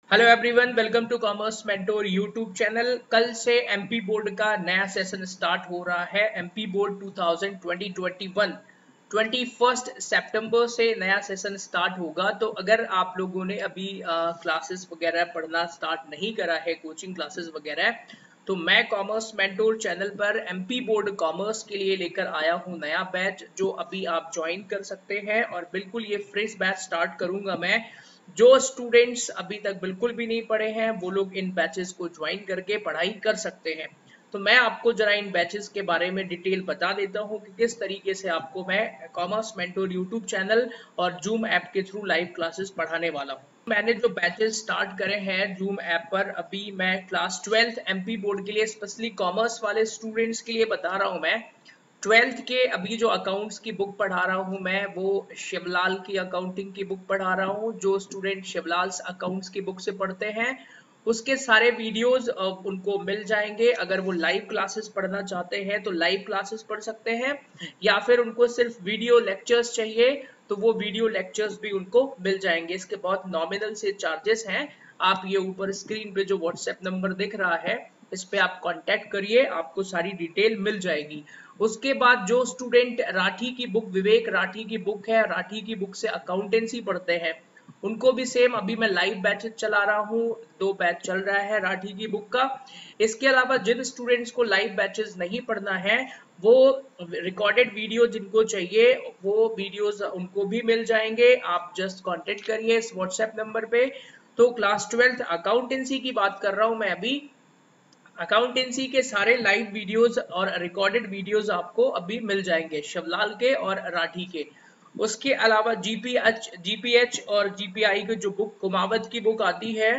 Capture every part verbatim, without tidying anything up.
Hello everyone, welcome to commerce mentor YouTube channel. कल से MP board का नया सेशन स्टार्ट हो रहा है। एमपी बोर्ड दो हज़ार इक्कीस इक्कीस सितंबर से नया सेशन स्टार्ट होगा। तो अगर आप लोगों ने अभी क्लासेस वगैरह पढ़ना स्टार्ट नहीं करा है, कोचिंग क्लासेस वगैरह, तो मैं कॉमर्स मेंटोर चैनल पर एमपी बोर्ड कॉमर्स के लिए लेकर आया हूं नया बैच, जो अभी आप ज्वाइन कर सकते हैं। और बिल्कुल ये फ्रेश बैच स्टार्ट करूंगा मैं। जो स्टूडेंट्स अभी तक बिल्कुल भी नहीं पढ़े हैं वो लोग इन बैचेस को ज्वाइन करके पढ़ाई कर सकते हैं। तो मैं आपको जरा इन बैचेस के बारे में डिटेल बता देता हूं कि किस तरीके से आपको मैं कॉमर्स मेंटोर यूट्यूब चैनल और जूम ऐप के थ्रू लाइव क्लासेस पढ़ाने वाला हूं। मैंने जो बैचेस स्टार्ट करे हैं जूम ऐप पर, अभी मैं क्लास ट्वेल्थ एमपी बोर्ड के लिए स्पेशली कॉमर्स वाले स्टूडेंट्स के लिए बता रहा हूं। मैं ट्वेल्थ के अभी जो अकाउंट्स की बुक पढ़ा रहा हूँ मैं, वो शिवलाल की अकाउंटिंग की बुक पढ़ा रहा हूँ। जो स्टूडेंट शिवलाल अकाउंट्स की बुक से पढ़ते हैं उसके सारे वीडियोस उनको मिल जाएंगे। अगर वो लाइव क्लासेस पढ़ना चाहते हैं तो लाइव क्लासेस पढ़ सकते हैं, या फिर उनको सिर्फ वीडियो लेक्चर्स चाहिए तो वो वीडियो लेक्चर्स भी उनको मिल जाएंगे। इसके बहुत नॉमिनल से चार्जेस हैं। आप ये ऊपर स्क्रीन पे जो व्हाट्सएप नंबर दिख रहा है इस पे आप कांटेक्ट करिए, आपको सारी डिटेल मिल जाएगी। उसके बाद जो स्टूडेंट राठी की बुक, विवेक राठी की बुक है, राठी की बुक से अकाउंटेंसी पढ़ते हैं, उनको भी सेम अभी मैं लाइव बैचेस चला रहा हूँ। दो बैच चल रहा है राठी की बुक का। इसके अलावा जिन स्टूडेंट्स को लाइव बैचेस नहीं पढ़ना है, वो रिकॉर्डेड वीडियो जिनको चाहिए वो वीडियोस उनको भी मिल जाएंगे। आप जस्ट कांटेक्ट करिए इस व्हाट्सएप नंबर पे। तो क्लास ट्वेल्थ अकाउंटेंसी की बात कर रहा हूँ मैं अभी। अकाउंटेंसी के सारे लाइव वीडियोस और रिकॉर्डेड वीडियोस आपको अभी मिल जाएंगे शिवलाल के और राठी के। उसके अलावा जीपीएच जीपीएच और जीपीआई की जो बुक कुमावत की बुक आती है,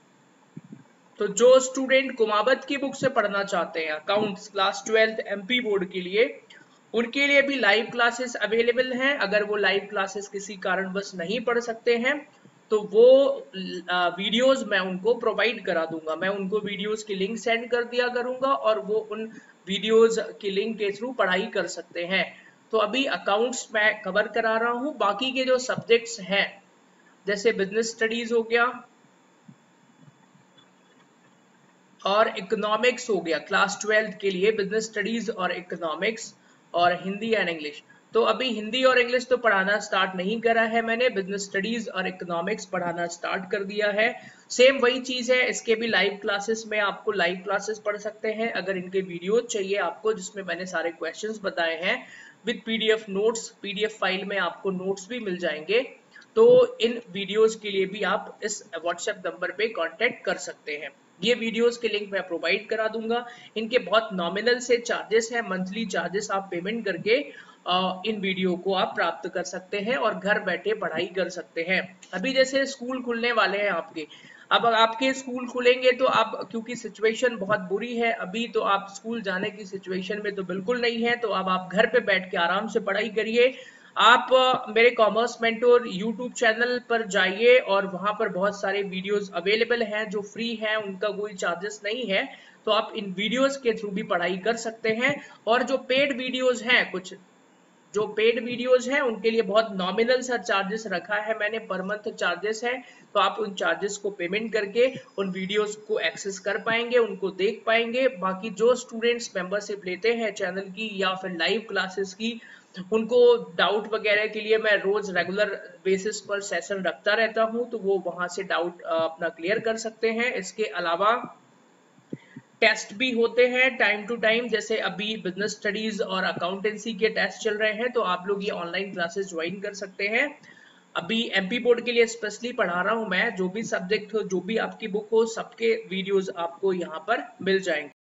तो जो स्टूडेंट कुमावत की बुक से पढ़ना चाहते हैं accounts class twelfth MP board के लिए, उनके लिए भी लाइव क्लासेस अवेलेबल हैं। अगर वो लाइव क्लासेस किसी कारणवश नहीं पढ़ सकते हैं तो वो वीडियोस मैं उनको प्रोवाइड करा दूंगा। मैं उनको वीडियोस की लिंक सेंड कर दिया करूंगा और वो उन वीडियोस की लिंक के थ्रू पढ़ाई कर सकते हैं। तो अभी अकाउंट्स मैं कवर करा रहा हूँ। बाकी के जो सब्जेक्ट्स हैं जैसे बिजनेस स्टडीज हो गया और इकोनॉमिक्स हो गया, क्लास ट्वेल्थ के लिए बिजनेस स्टडीज और इकोनॉमिक्स और हिंदी एंड इंग्लिश। तो अभी हिंदी और इंग्लिश तो पढ़ाना स्टार्ट नहीं करा है मैंने, बिजनेस स्टडीज और इकोनॉमिक्स पढ़ाना स्टार्ट कर दिया है। सेम वही चीज है, इसके भी लाइव क्लासेस में आपको लाइव क्लासेस पढ़ सकते हैं। अगर इनके वीडियो चाहिए आपको जिसमें मैंने सारे क्वेश्चंस बताए हैं with PDF notes, PDF file में आपको नोट्स भी मिल जाएंगे, तो इन वीडियोस के लिए भी आप इस व्हाट्सएप नंबर पे कांटेक्ट कर सकते हैं। ये वीडियोस के लिंक मैं प्रोवाइड करा दूंगा। इनके बहुत नॉमिनल से चार्जेस हैं, मंथली चार्जेस आप पेमेंट करके इन वीडियो को आप प्राप्त कर सकते हैं और घर बैठे पढ़ाई कर सकते हैं। अभी जैसे स्कूल खुलने वाले हैं आपके, अब आपके स्कूल खुलेंगे तो आप, क्योंकि सिचुएशन बहुत बुरी है अभी, तो आप स्कूल जाने की सिचुएशन में तो बिल्कुल नहीं है, तो अब आप घर पे बैठ के आराम से पढ़ाई करिए। आप मेरे कॉमर्स मेंटोर यूट्यूब चैनल पर जाइए और वहां पर बहुत सारे वीडियोस अवेलेबल हैं जो फ्री हैं, उनका कोई चार्जेस नहीं है। तो आप इन वीडियोस के थ्रू भी पढ़ाई कर सकते हैं। और जो पेड वीडियोस हैं, कुछ जो पेड वीडियोस हैं उनके लिए बहुत नॉमिनल सा चार्जेस रखा है मैंने, पर मंथ चार्जेस है। तो आप उन चार्जेस को पेमेंट करके उन वीडियोस को एक्सेस कर पाएंगे, उनको देख पाएंगे। बाकी जो स्टूडेंट्स मेंबरशिप लेते हैं चैनल की या फिर लाइव क्लासेस की, उनको डाउट वगैरह के लिए मैं रोज रेगुलर बेसिस पर सेशन रखता रहता हूं, तो वो वहां से डाउट अपना क्लियर कर सकते हैं। इसके अलावा टेस्ट भी होते हैं टाइम टू टाइम, जैसे अभी बिजनेस स्टडीज और अकाउंटेंसी के टेस्ट चल रहे हैं, तो आप लोग ये ऑनलाइन क्लासेस ज्वाइन कर सकते हैं। अभी एमपी बोर्ड के लिए स्पेशली पढ़ा रहा हूं मैं, जो भी सब्जेक्ट हो, जो भी आपकी बुक हो, सबके वीडियोस आपको यहाँ पर मिल जाएंगे।